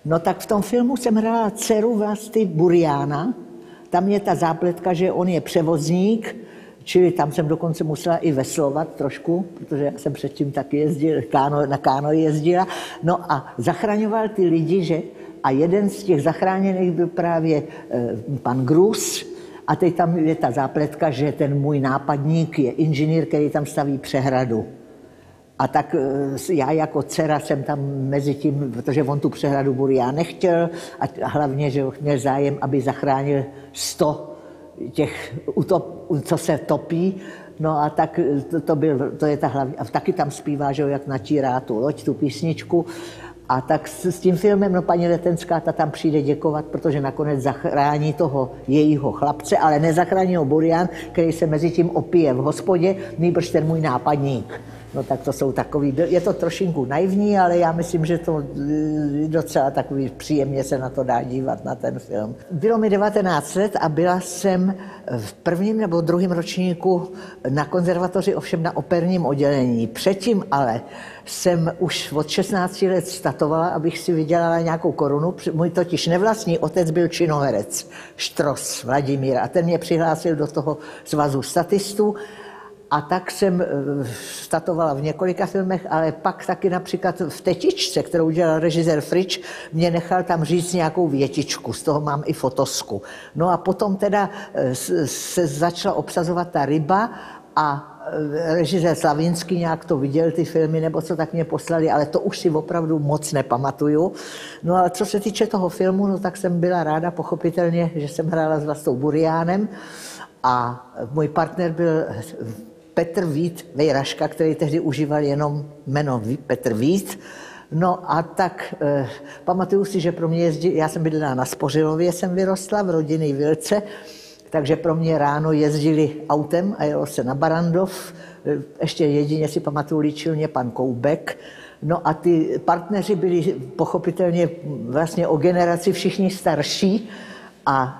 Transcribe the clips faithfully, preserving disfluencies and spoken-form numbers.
No tak v tom filmu jsem hrála dceru Vlasty Buriana. Tam je ta zápletka, že on je převozník, čili tam jsem dokonce musela i veslovat trošku, protože já jsem předtím taky jezdil, káno, na káno jezdila. No a zachraňoval ty lidi, že a jeden z těch zachráněných byl právě e, pan Grus. A teď tam je ta zápletka, že ten můj nápadník je inženýr, který tam staví přehradu. A tak já jako dcera jsem tam mezi tím, protože on tu přehradu Burian nechtěl a hlavně, že měl zájem, aby zachránil sto těch, co se topí. No a tak to, to, byl, to je ta hlavní. A taky tam zpívá, že jak natírá tu loď, tu písničku. A tak s, s tím filmem, no paní Letenská, ta tam přijde děkovat, protože nakonec zachrání toho jejího chlapce, ale nezachrání ho Burian, který se mezi tím opije v hospodě, nýbrž ten můj nápadník. No tak to jsou takový, je to trošinku naivní, ale já myslím, že to docela takový příjemně se na to dá dívat, na ten film. Bylo mi devatenáct let a byla jsem v prvním nebo druhém ročníku na konzervatoři, ovšem na operním oddělení. Předtím ale jsem už od šestnácti let statovala, abych si vydělala nějakou korunu. Můj totiž nevlastní otec byl činoherec, Štros Vladimír, a ten mě přihlásil do toho svazu statistů. A tak jsem statovala v několika filmech, ale pak taky například v Tetičce, kterou dělal režisér Frič, mě nechal tam říct nějakou větičku, z toho mám i fotosku. No a potom teda se začala obsazovat ta Ryba a režisér Slavinský nějak to viděl, ty filmy, nebo co, tak mě poslali, ale to už si opravdu moc nepamatuju. No ale co se týče toho filmu, no tak jsem byla ráda, pochopitelně, že jsem hrála s Vlastou Burianem a můj partner byl Petr Vít Vejraška, který tehdy užíval jenom jméno Petr Vít. No a tak eh, pamatuju si, že pro mě jezdil, já jsem bydlela na Spořilově, jsem vyrostla v rodinné Vilce, takže pro mě ráno jezdili autem a jelo se na Barandov. Ještě jedině si pamatuju, líčil mě pan Koubek. No a ty partneři byli pochopitelně vlastně o generaci všichni starší a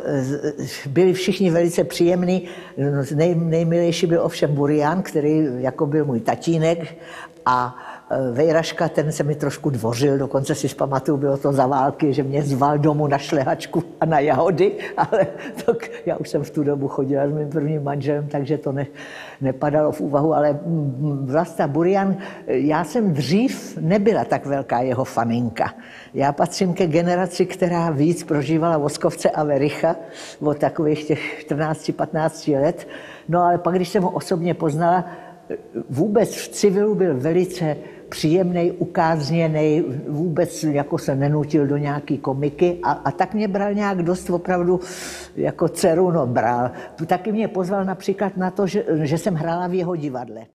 byli všichni velice příjemní. Nej, nejmilejší byl ovšem Burian, který jako byl můj tatínek, a Vejraška, ten se mi trošku dvořil, dokonce si zpamatuju, bylo to za války, že mě zval domů na šlehačku a na jahody, ale tak já už jsem v tu dobu chodila s mým prvním manželem, takže to ne, nepadalo v úvahu, ale Vlasta Burian, já jsem dřív nebyla tak velká jeho faninka. Já patřím ke generaci, která víc prožívala Voskovce a Vericha od takových těch čtrnácti patnácti let, no ale pak, když jsem ho osobně poznala, vůbec v civilu byl velice příjemnej, ukázněnej, vůbec jako se nenutil do nějaký komiky a, a tak mě bral nějak dost opravdu jako dceru, no bral. Taky mě pozval například na to, že, že jsem hrála v jeho divadle.